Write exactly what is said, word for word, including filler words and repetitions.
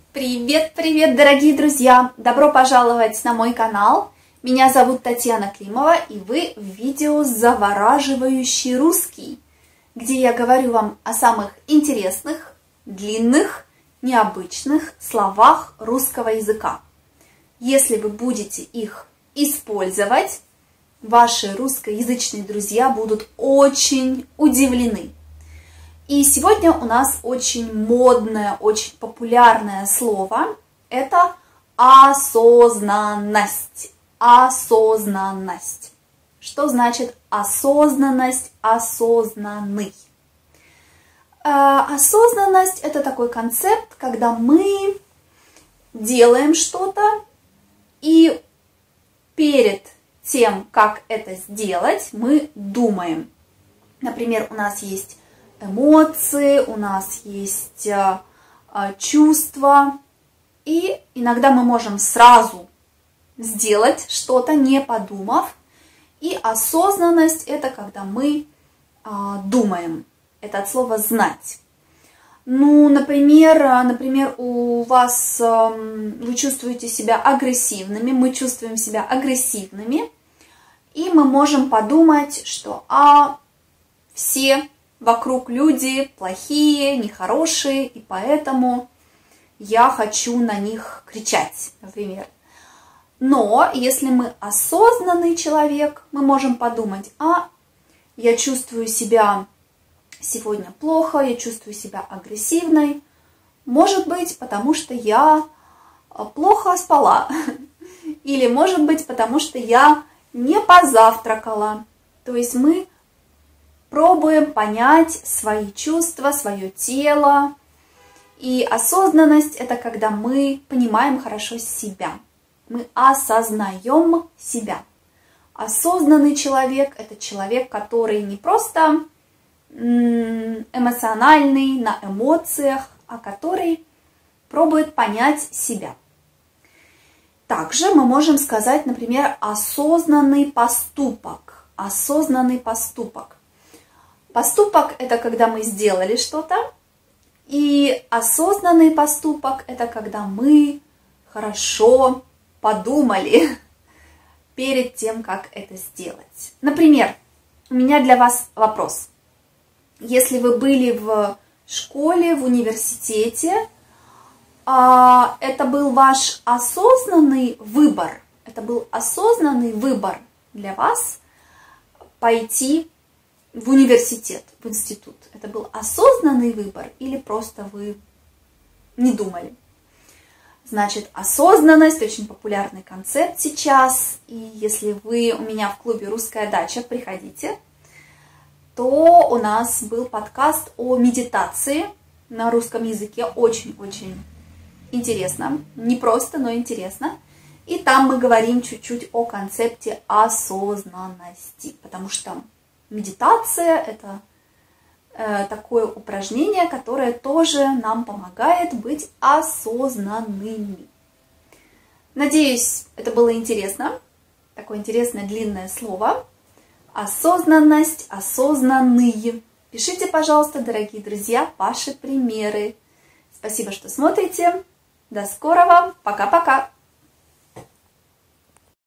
Привет, привет, дорогие друзья! Добро пожаловать на мой канал. Меня зовут Татьяна Климова, и вы в видео «Завораживающий русский», где я говорю вам о самых интересных, длинных, необычных словах русского языка. Если вы будете их использовать, ваши русскоязычные друзья будут очень удивлены. И сегодня у нас очень модное, очень популярное слово – это осознанность. Осознанность. Что значит осознанность, осознанный? Осознанность – это такой концепт, когда мы делаем что-то, и перед тем, как это сделать, мы думаем. Например, у нас есть эмоции, у нас есть а, а, чувства, и иногда мы можем сразу сделать что-то, не подумав. И осознанность – это когда мы а, думаем. Это от слова «знать». Ну, например, например, у вас а, вы чувствуете себя агрессивными, мы чувствуем себя агрессивными, и мы можем подумать, что а, все вокруг люди плохие, нехорошие, и поэтому я хочу на них кричать, например. Но если мы осознанный человек, мы можем подумать, а я чувствую себя сегодня плохо, я чувствую себя агрессивной, может быть, потому что я плохо спала, или может быть, потому что я не позавтракала. То есть мы пробуем понять свои чувства, свое тело. И осознанность – это когда мы понимаем хорошо себя. Мы осознаем себя. Осознанный человек – это человек, который не просто эмоциональный, на эмоциях, а который пробует понять себя. Также мы можем сказать, например, осознанный поступок. Осознанный поступок. Поступок – это когда мы сделали что-то, и осознанный поступок – это когда мы хорошо подумали перед тем, как это сделать. Например, у меня для вас вопрос. Если вы были в школе, в университете, это был ваш осознанный выбор, это был осознанный выбор для вас пойти в университет, в институт. Это был осознанный выбор или просто вы не думали? Значит, осознанность – очень популярный концепт сейчас. И если вы у меня в клубе «Русская дача», приходите, то у нас был подкаст о медитации на русском языке. Очень-очень интересно. Не просто, но интересно. И там мы говорим чуть-чуть о концепте осознанности, потому что медитация – это э, такое упражнение, которое тоже нам помогает быть осознанными. Надеюсь, это было интересно. Такое интересное длинное слово. Осознанность, осознанные. Пишите, пожалуйста, дорогие друзья, ваши примеры. Спасибо, что смотрите. До скорого. Пока-пока.